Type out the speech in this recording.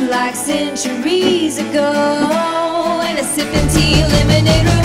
like centuries ago, and a sipping tea lemonade.